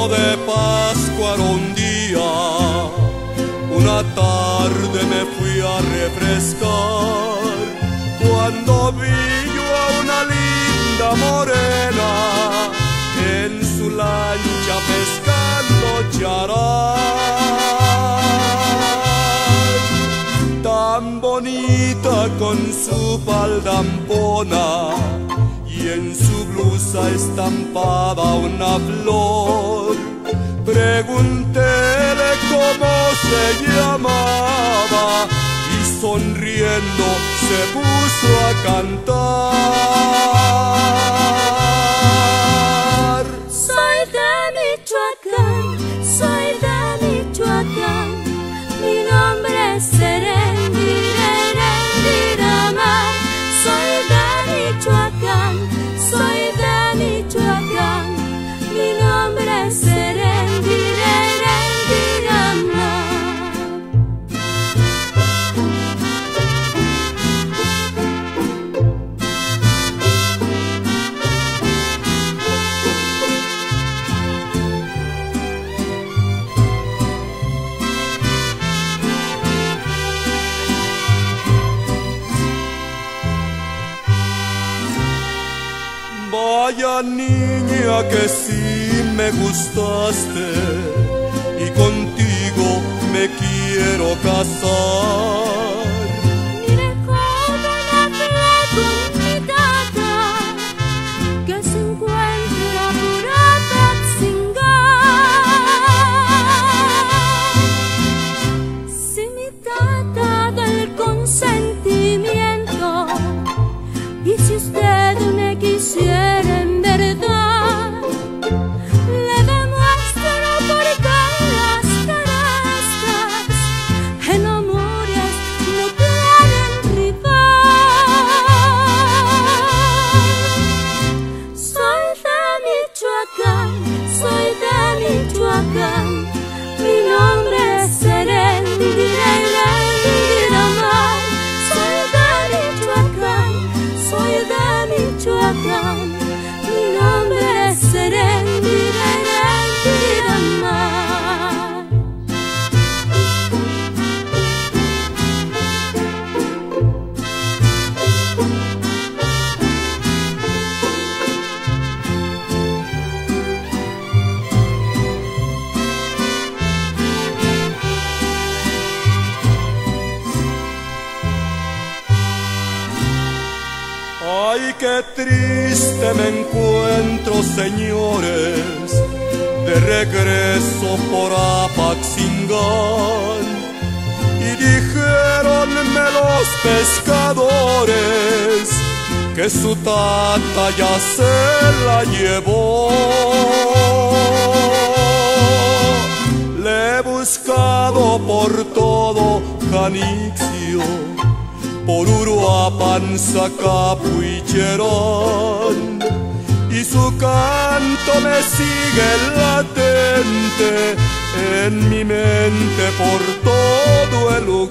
de Pascua era un día, una tarde me fui a refrescar, cuando vi yo a una linda morena en su lancha pescando charay, tan bonita con su falda ampona y en su blusa estampada una flor. Preguntéle cómo se llamaba y sonriendo se puso a cantar. Soy de Michoacán, soy de Michoacán, mi nombre es Serendirama. Soy de Michoacán, soy de Michoacán, mi nombre es Serendirama. Vaya niña que sí me gustaste y contigo me quiero casar. Mire joven, hable con mi tata, que se encuentra por Apatzingán. Si mi tata da el consentimiento, y si usted me quisiera en verdad, le demuestro por qué las carezcas en amores no tienen rival. Soy de Michoacán, soy de Michoacán, mi nombre es Serendirama. Soy de Michoacán, soy de Michoacán, mi nombre es Serendirama. Ay, qué triste me encuentro, señores, de regreso por Apatzingán. Y dijéronme los pescadores que su tata ya se la llevó. Le he buscado por todo Janixio, por Uruapan, Zacapu y Cherán, y su canto me sigue latente en mi mente por todo el lugar.